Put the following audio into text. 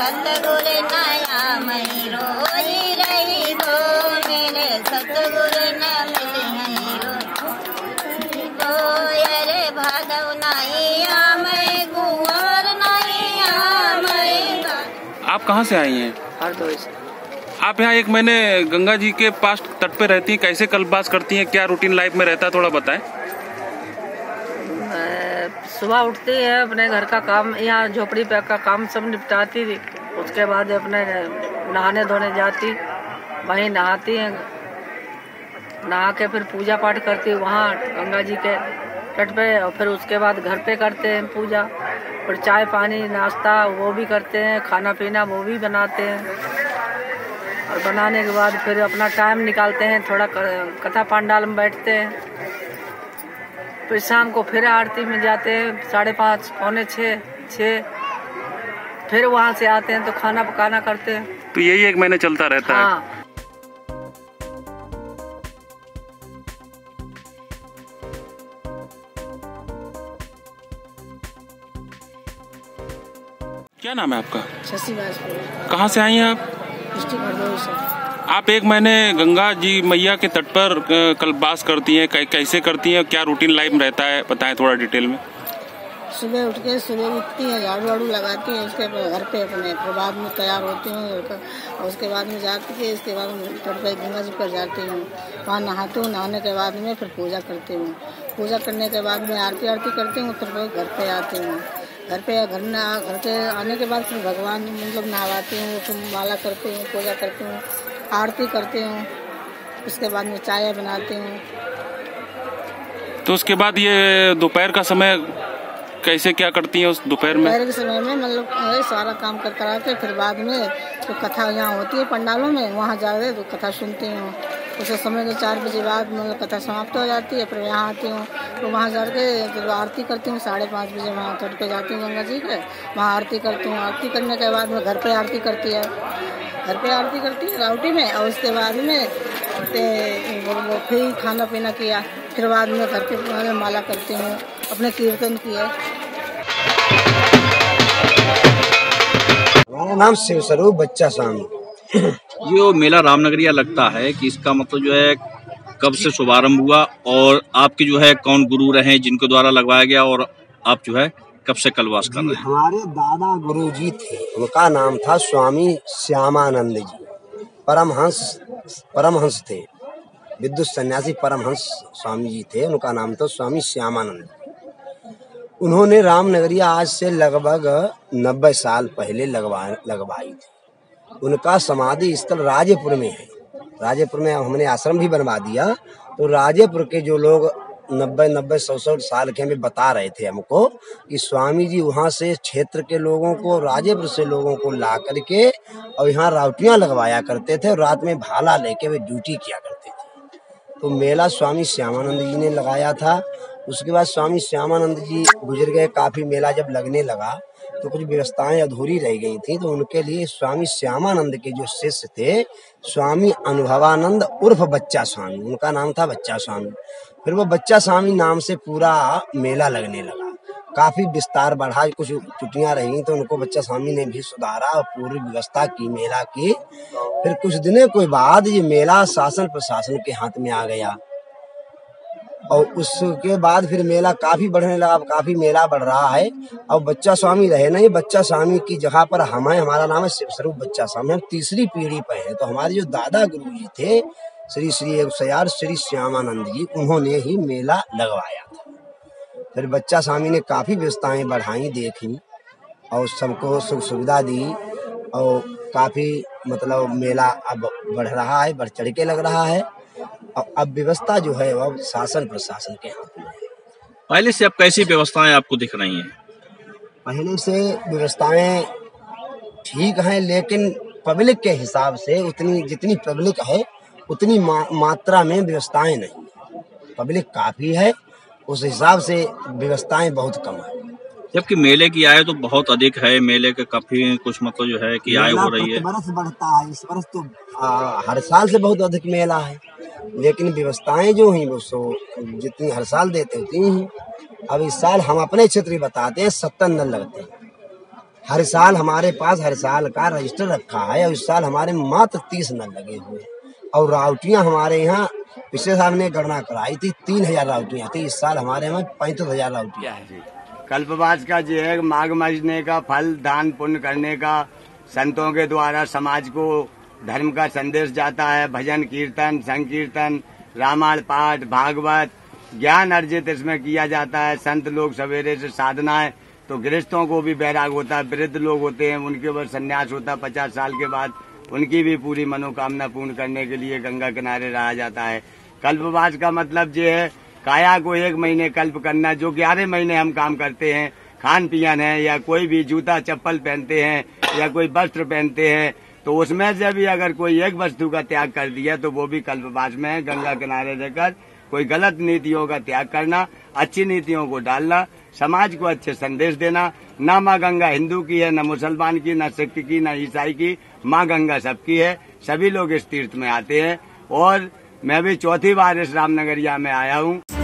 सतगुरु नया मई रोई रही हो, मेरे सतगुरु न मिली रो अरे भादव नहीं आमय कुंवर नहीं आमय। आप कहाँ से आई हैं? हरदोई से। आप यहाँ 1 महीने गंगा जी के पास तट पे रहती हैं, कैसे कल्पवास करती हैं, क्या रूटीन लाइफ में रहता है, थोड़ा बताएं। सुबह उठती है, अपने घर का काम, यहाँ झोपड़ी पे का काम सब निपटाती थी। उसके बाद अपने नहाने धोने जाती, वहीं नहाती हैं, नहा के फिर पूजा पाठ करती वहाँ गंगा जी के तट पे। और फिर उसके बाद घर पे करते हैं पूजा, फिर चाय पानी नाश्ता वो भी करते हैं, खाना पीना वो भी बनाते हैं। और बनाने के बाद फिर अपना टाइम निकालते हैं, थोड़ा कथा पंडाल में बैठते हैं। फिर शाम को फिर आरती में जाते हैं 5:30 पौने 6। फिर वहाँ से आते हैं तो खाना पकाना करते हैं। तो यही 1 महीने चलता रहता है। हाँ। क्या नाम है आपका? शशि वाजपेयी। कहाँ से आई हैं आप? डिस्ट्रिक्ट हरदोई से। आप 1 महीने गंगा जी मैया के तट पर कल्पवास करती हैं, कैसे करती हैं, क्या रूटीन लाइफ में रहता है, बताएं थोड़ा डिटेल में। सुबह उठ के सुबह उठती हैं, झाड़ू वाड़ू लगाती हैं, उसके घर पे अपने फिर बाद में तैयार होती हूँ और उसके बाद में जाती है। इसके बाद तट पर गंगा जी पर जाती हूँ, वहाँ नहाती हूँ। नहाने के बाद में फिर पूजा करती हूँ। पूजा करने के बाद में आरती करती हूँ। फिर घर पे आती हूँ। घर के आने के बाद फिर भगवान मतलब नहवाती हूँ, फिर माला करती हूँ, पूजा करती हूँ, आरती करती हूँ। उसके बाद में चाय बनाती हूँ। तो उसके बाद ये दोपहर का समय कैसे क्या करती हैं उस दोपहर में? दोपहर के समय में मतलब सारा काम कर करा के फिर बाद में तो कथा यहाँ होती है पंडालों में, वहाँ जाकर तो कथा सुनती हूँ। उस समय के 4 बजे बाद मतलब कथा समाप्त हो जाती है। फिर यहाँ आती हूँ तो वहाँ जाके तो आरती करती हूँ। 5:30 बजे वहाँ तट पे जाती हूँ गंगा जी के, वहाँ आरती करती हूँ। आरती करने के बाद में घर पे आरती करती है, राउटी में। और उसके बाद में फिर खाना पीना किया। फिर बाद में घर पे माला करती हूँ, अपने कीर्तन किए। हमारा नाम शिव स्वरूप बच्चा स्वामी। जो मेला रामनगरिया लगता है कि इसका मतलब जो है कब से शुभारंभ हुआ और आपके जो है कौन गुरु रहे जिनके द्वारा लगवाया गया और आप जो है कब से कल्पवास कर रहे हैं? हमारे दादा गुरु जी थे, उनका नाम था स्वामी श्यामानंद जी। परमहंस थे, विद्युत सन्यासी परमहंस स्वामी जी थे। उनका नाम था स्वामी श्यामानंद। उन्होंने रामनगरिया आज से लगभग 90 साल पहले लगवाई थी। उनका समाधि स्थल राजेपुर में है। राजेपुर में हमने आश्रम भी बनवा दिया। तो राजेपुर के जो लोग 90-100 साल के हमें बता रहे थे हमको कि स्वामी जी वहाँ से क्षेत्र के लोगों को, राजेपुर से लोगों को ला करके और यहाँ राउटियाँ लगवाया करते थे और रात में भाला लेके वे ड्यूटी किया करते थे। तो मेला स्वामी श्यामानंद जी ने लगाया था। उसके बाद स्वामी श्यामानंद जी गुजर गए। काफ़ी मेला जब लगने लगा तो कुछ व्यवस्थाएं अधूरी रह गई थी। तो उनके लिए स्वामी श्यामानंद के जो शिष्य थे, स्वामी अनुभवानंद उर्फ बच्चा स्वामी, उनका नाम था बच्चा स्वामी। फिर वो बच्चा स्वामी नाम से पूरा मेला लगने लगा। काफ़ी विस्तार बढ़ा, कुछ त्रुटियां रही तो उनको बच्चा स्वामी ने भी सुधारा और पूरी व्यवस्था की मेला की। फिर कुछ दिनों के बाद ये मेला शासन प्रशासन के हाथ में आ गया और उसके बाद फिर मेला काफ़ी बढ़ने लगा। अब काफ़ी मेला बढ़ रहा है। अब बच्चा स्वामी रहे नहीं, बच्चा स्वामी की जगह पर हम हैं। हमारा नाम है शिव स्वरूप बच्चा स्वामी। हम तीसरी पीढ़ी पर हैं। तो हमारे जो दादा गुरु जी थे श्री 101 श्री श्यामानंद जी, उन्होंने ही मेला लगवाया था। फिर बच्चा स्वामी ने काफ़ी व्यवस्थाएं बढ़ाई, देखी और सबको सुख सुविधा दी और काफ़ी मतलब मेला अब बढ़ रहा है, बढ़ चढ़ के लग रहा है। अब व्यवस्था जो है वह शासन प्रशासन के हाथ में है। पहले से अब कैसी व्यवस्थाएं आपको दिख रही हैं? पहले से व्यवस्थाएं ठीक हैं, लेकिन पब्लिक के हिसाब से उतनी जितनी पब्लिक है उतनी मात्रा में व्यवस्थाएं नहीं। पब्लिक काफ़ी है, उस हिसाब से व्यवस्थाएं बहुत कम है। जबकि मेले की आय तो बहुत अधिक है। मेले के काफी कुछ मतलब जो है कि आय हो रही है। बरस बढ़ता है। इस बरस तो हर साल से बहुत अधिक मेला है, लेकिन व्यवस्थाएं जो हैं वो जितनी हर साल देते उतनी ही। अब इस साल हम अपने क्षेत्र में बताते हैं 70 नल लगते हैं हर साल हमारे पास हर साल का रजिस्टर रखा है और इस साल हमारे मात्र 30 नल लगे हुए और राउटियां हमारे यहाँ पिछले साल में गणना कराई थी 3000 राउटियां थी। इस साल हमारे यहाँ 35,000 राउटियां हैं। कल्पवास का जो है माघ महीने का फल दान पुण्य करने का संतों के द्वारा समाज को धर्म का संदेश जाता है। भजन कीर्तन संकीर्तन रामायण पाठ भागवत ज्ञान अर्जित इसमें किया जाता है। संत लोग सवेरे से साधनाएं तो गृहस्थों को भी बैराग होता है। वृद्ध लोग होते हैं उनके ऊपर संन्यास होता है 50 साल के बाद, उनकी भी पूरी मनोकामना पूर्ण करने के लिए गंगा किनारे रहा जाता है। कल्पवास का मतलब ये है काया को 1 महीने कल्प करना। जो 11 महीने हम काम करते हैं, खान पियन है या कोई भी जूता चप्पल पहनते हैं या कोई वस्त्र पहनते हैं, तो उसमें से भी अगर कोई एक वस्तु का त्याग कर दिया तो वो भी कल्पवास में है। गंगा किनारे रहकर कोई गलत नीतियों का त्याग करना, अच्छी नीतियों को डालना, समाज को अच्छे संदेश देना। न माँ गंगा हिंदू की है, न मुसलमान की, न सिख की, न ईसाई की। माँ गंगा सबकी है। सभी लोग इस तीर्थ में आते हैं और मैं भी चौथी बार इस रामनगरिया में आया हूँ।